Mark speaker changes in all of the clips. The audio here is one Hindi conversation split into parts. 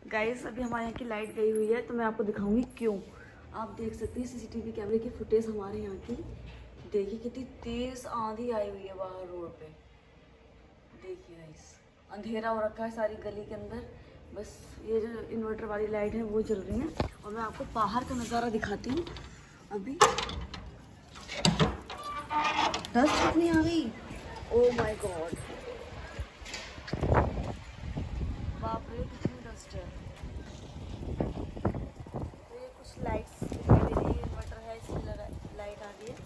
Speaker 1: गाइस अभी हमारे यहाँ की लाइट गई हुई है तो मैं आपको दिखाऊंगी क्यों। आप देख सकते हैं सीसीटीवी कैमरे की फुटेज हमारे यहाँ की। देखिए कितनी तेज आंधी आई हुई है बाहर रोड पे। देखिए गाइस अंधेरा हो रखा है सारी गली के अंदर, बस ये जो इन्वर्टर वाली लाइट है वो जल रही है। और मैं आपको बाहर का नज़ारा दिखाती हूँ। अभी डस्ट कितनी आ गई, ओ माय गॉड, बाप रे कितनी डस्ट है। तो ये कुछ लाइट्स दिखाई दे रही है, इन्वर्टर है इसकी लाइट आ रही है।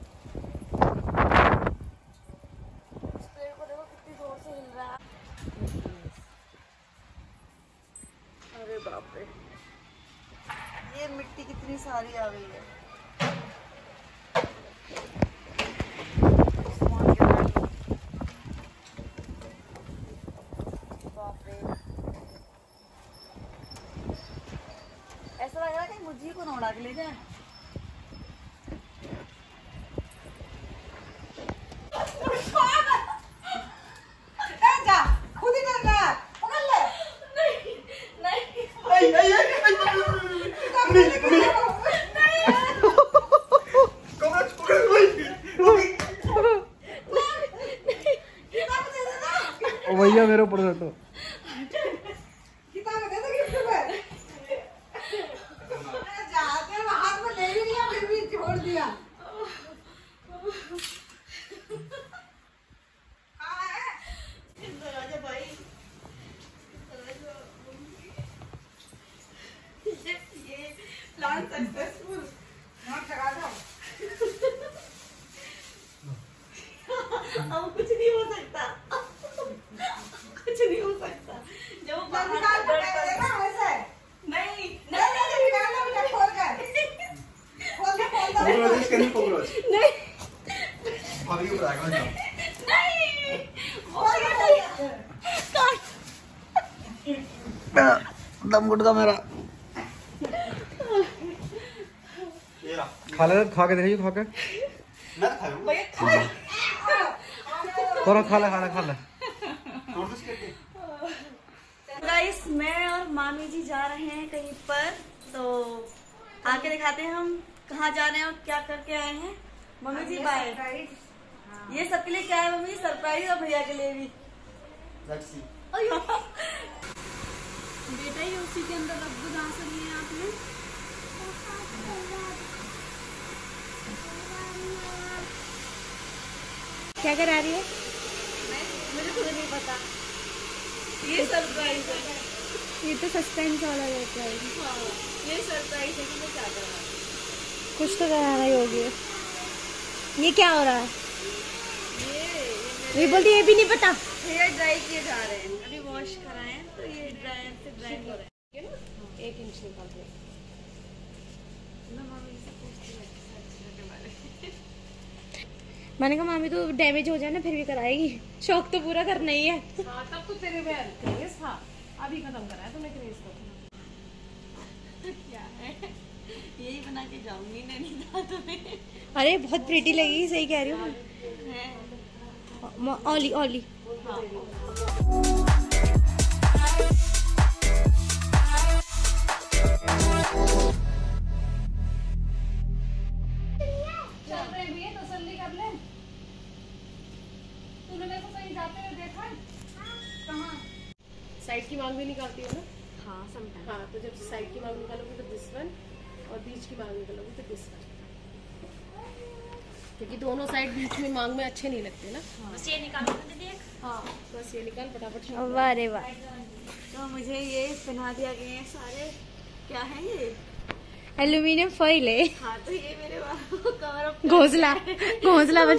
Speaker 1: इस पेड़ को देखो कितनी जोर से हिल रहा है। अरे बाप रे, ये मिट्टी कितनी सारी आ गई है। ऐसा लग रहा है कि मुझे को उड़ा के ले जाए।
Speaker 2: भैया मेरे ऊपर हटो।
Speaker 3: छोड़ दिया भाई, ये प्लान सक्सेसफुल, नॉट लगा दो। अब कुछ नहीं हो सकता, कुछ नहीं हो सकता। जब वो बाहर देगा वैसे नहीं खोल कर नहीं
Speaker 2: भाभी को बुलाएगा ना। दम गुटका मेरा खा ले, खा के देखिए, खा के मैं थोड़ा खा ले
Speaker 1: गाइस मैं और मामी जी जा रहे हैं कहीं पर, तो आके दिखाते हैं हम कहाँ जा रहे हैं और क्या करके आए हैं। Mummy ji bye. ये सबके लिए क्या है मम्मी, सरप्राइज, और भैया के लिए भी। बेटा ये उसी के अंदर रख दो जहाँ से लिए आपने।
Speaker 4: क्या करा रही है?
Speaker 1: मुझे खुद नहीं पता, ये सरप्राइज है।
Speaker 4: ये तो सस्पेंस वाला रहता है।
Speaker 1: हाँ ये सरप्राइज है कि मैं क्या कर रहा हूँ।
Speaker 4: कुछ तो कराना ही होगी। ये क्या हो रहा है? ये बोलती ये भी नहीं पता।
Speaker 1: हेयर ड्राई किए जा रहे हैं, अभी वॉश कराए हैं तो ये ड्राई से ड्राई हो रहे हैं।
Speaker 3: 1 इंच निकाल दे।
Speaker 4: मैंने कहा मामी तो डैमेज हो जाए ना फिर भी कराएगी, शौक तो पूरा करना ही है।
Speaker 3: हाँ तब तो तेरे में क्रेज था, अभी खत्म करा है तुमने क्रेज को।
Speaker 1: क्या है, यही बना के जाऊंगी नैनीताल में।
Speaker 4: अरे बहुत प्रीटी लगेगी, सही कह रही हूँ। ओली ओली
Speaker 3: तसल्ली कर ले। तूने मेरे को कहीं जाते हुए देखा है? कहाँ? साइड की मांग भी निकालती हो ना?
Speaker 1: हाँ समटाइम।
Speaker 3: हाँ तो जब साइड की मांग निकालोगी तो दिस वन, और बीच की मांग निकालोगी तो दिस वन, क्योंकि दोनों साइड बीच में मांग में अच्छे नहीं लगते ना।
Speaker 1: बस ये निकालो दीदी एक।
Speaker 3: हाँ बस ये निकाल फटाफट।
Speaker 4: वाह रे वाह।
Speaker 1: तो मुझे ये पहना दिया गया है सारे, क्या है ये,
Speaker 4: एल्यूमिनियम फॉइल है।
Speaker 1: हाँ तो ये मेरे कवर अप
Speaker 4: घोंसला बन।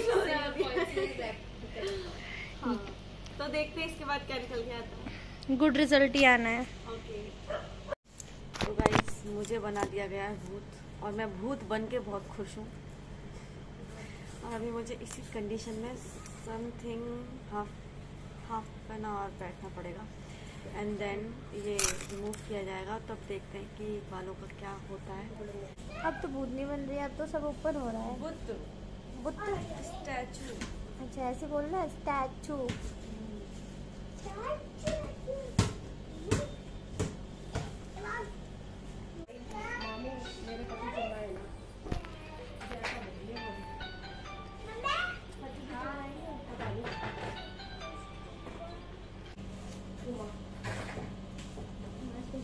Speaker 1: हाँ तो देखते हैं इसके बाद क्या निकल के आता है।
Speaker 4: गुड रिजल्ट ही आना है।
Speaker 1: ओके तो गाइस मुझे बना दिया गया है भूत, और मैं भूत बन के बहुत खुश हूँ। और अभी मुझे इसी कंडीशन में समथिंग हाफ एन आवर बैठना पड़ेगा, एंड देन ये रिमूव किया जाएगा। तब देखते हैं कि बालों का क्या होता है।
Speaker 4: अब तो भूत नहीं बन रही है, अब तो सब ऊपर हो रहा है।
Speaker 1: बुद्ध स्टैचू।
Speaker 4: अच्छा ऐसे बोल रहा है, स्टैचू।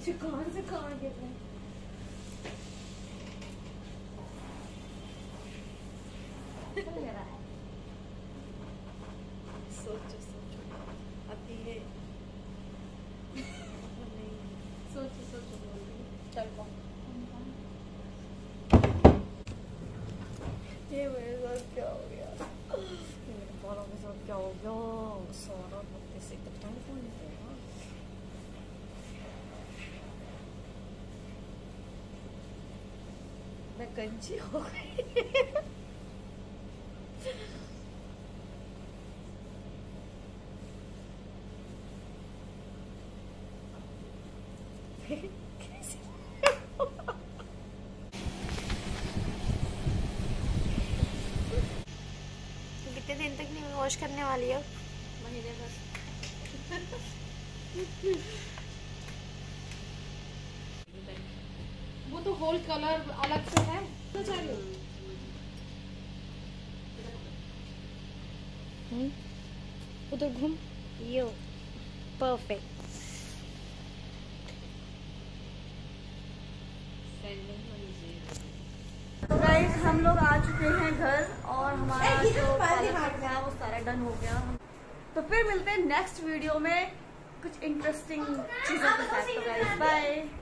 Speaker 4: कहाँ से कहाँ गिर रहे
Speaker 3: सोचो सोचो अभी ये सोचो सोचो चल ये मेरे साथ क्या हो गया मेरे बालों के साथ क्या हो गया सारा वक्त से कटाई कौन देगा मैं कंची हो गई
Speaker 4: कितने दिन तक नहीं वॉश करने वाली है?
Speaker 3: महीने भर
Speaker 5: वो तो होल कलर अलग से है तो चाहिए
Speaker 4: उधर घूम यो परफेक्ट।
Speaker 1: तो गाइस हम लोग आ चुके हैं घर और हमारा जो पार्लर था वो सारा डन हो गया। तो फिर मिलते हैं नेक्स्ट वीडियो में कुछ इंटरेस्टिंग चीजों के साथ। तो गाइस बाय।